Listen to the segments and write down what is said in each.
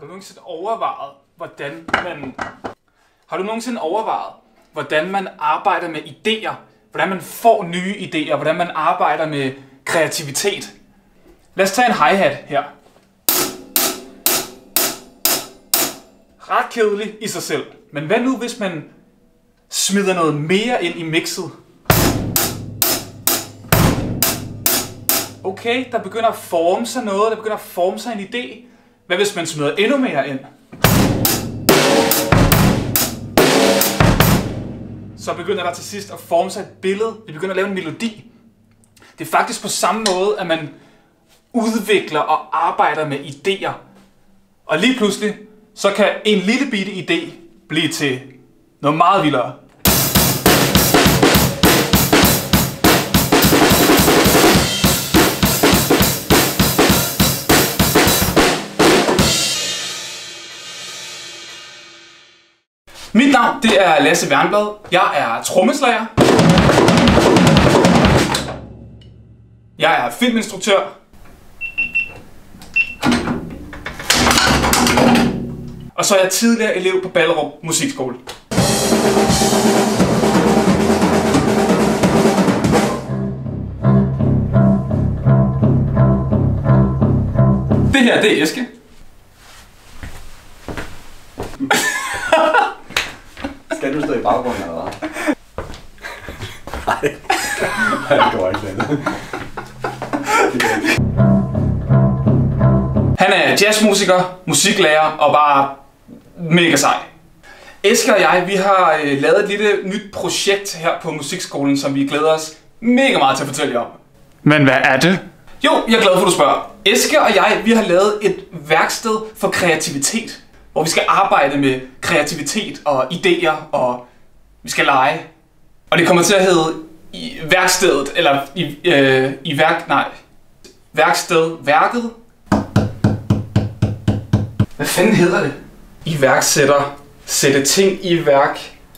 du nogensinde overvejet, hvordan man arbejder med idéer? Hvordan man får nye idéer? Hvordan man arbejder med kreativitet? Lad os tage en hi-hat her. Ret kedelig i sig selv. Men hvad nu, hvis man smider noget mere ind i mixet? Okay, der begynder at forme sig noget, der begynder at forme sig en idé. Hvad hvis man smider endnu mere ind? Så begynder der til sidst at forme sig et billede. Vi begynder at lave en melodi. Det er faktisk på samme måde, at man udvikler og arbejder med idéer. Og lige pludselig, så kan en lille bitte idé blive til noget meget vildere. Mit navn, det er Lasse Wernblad. Jeg er trommeslager. Jeg er filminstruktør. Og så er jeg tidligere elev på Ballerup Musikskole. Det her, det er Eske. Skal du stå i baggrunden, eller hvad? Nej, det går ikke lidt. Han er jazzmusiker, musiklærer og bare mega sej. Eske og jeg, vi har lavet et lille nyt projekt her på musikskolen, som vi glæder os mega meget til at fortælle jer om. Men hvad er det? Jo, jeg er glad for, at du spørger. Eske og jeg, vi har lavet et værksted for kreativitet, hvor vi skal arbejde med kreativitet og idéer, og vi skal lege. Og det kommer til at hedde i værkstedet, eller værket. Hvad fanden hedder det? Iværksætter. Sætte ting i værk.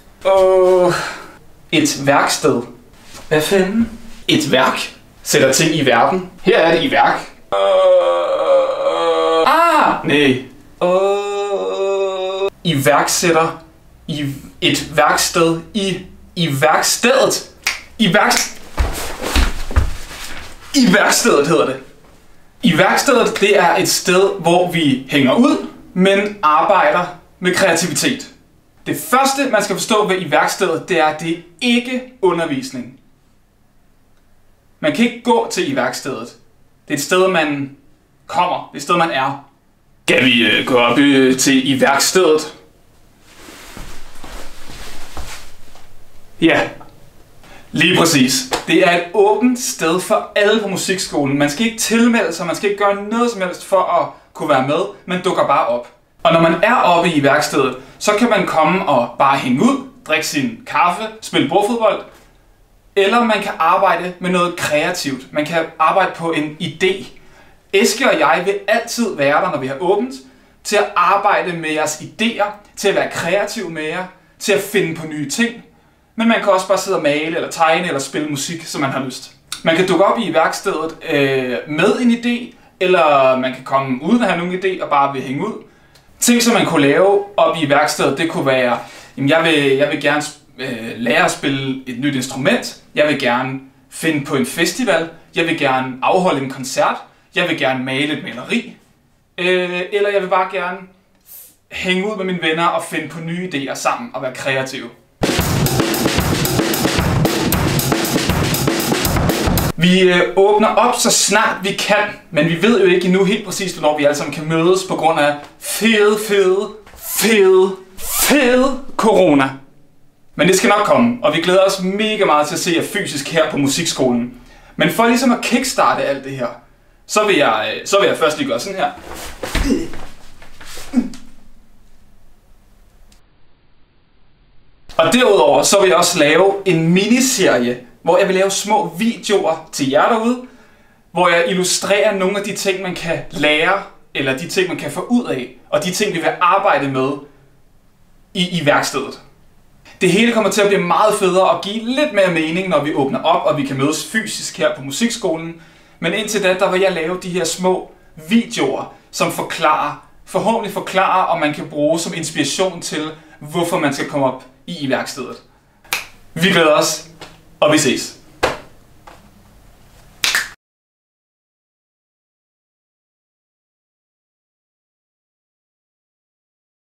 Et værksted. Hvad fanden? Et værk. Sætter ting i verden. Her er det i værk. Nej. Iværksætter. I et værksted. I værkstedet. I værkstedet hedder det. I værkstedet, det er et sted, hvor vi hænger ud, men arbejder med kreativitet. Det første, man skal forstå ved i værkstedet, det er, at det er ikke undervisning. Man kan ikke gå til i værkstedet. Det er et sted, man kommer. Det er et sted, man er. Skal vi gå op til i værkstedet? Ja. Lige præcis. Det er et åbent sted for alle på musikskolen. Man skal ikke tilmelde sig, man skal ikke gøre noget som helst for at kunne være med. Man dukker bare op. Og når man er oppe i værkstedet, så kan man komme og bare hænge ud, drikke sin kaffe, spille bordfodbold. Eller man kan arbejde med noget kreativt. Man kan arbejde på en idé. Eske og jeg vil altid være der, når vi har åbent, til at arbejde med jeres idéer, til at være kreativ med jer, til at finde på nye ting. Men man kan også bare sidde og male, eller tegne, eller spille musik, som man har lyst. Man kan dukke op i værkstedet med en idé, eller man kan komme uden at have nogen idé og bare vil hænge ud. Ting, som man kunne lave op i værkstedet, det kunne være, jamen jeg vil gerne lære at spille et nyt instrument, jeg vil gerne finde på en festival, jeg vil gerne afholde en koncert, jeg vil gerne male et maleri, eller jeg vil bare gerne hænge ud med mine venner og finde på nye idéer sammen og være kreativ. Vi åbner op så snart vi kan, men vi ved jo ikke endnu helt præcis, hvornår vi alle sammen kan mødes på grund af fede corona. Men det skal nok komme, og vi glæder os mega meget til at se jer fysisk her på musikskolen. Men for ligesom at kickstarte alt det her, så vil jeg først lige gøre sådan her. Og derudover så vil jeg også lave en miniserie, hvor jeg vil lave små videoer til jer derude, hvor jeg illustrerer nogle af de ting, man kan lære, eller de ting, man kan få ud af, og de ting, vi vil arbejde med i værkstedet. Det hele kommer til at blive meget federe og give lidt mere mening, når vi åbner op, og vi kan mødes fysisk her på musikskolen. Men indtil da, der vil jeg lave de her små videoer, som forklarer forhåbentlig forklare, og man kan bruge som inspiration til, hvorfor man skal komme op i værkstedet. Vi glæder os, og vi ses.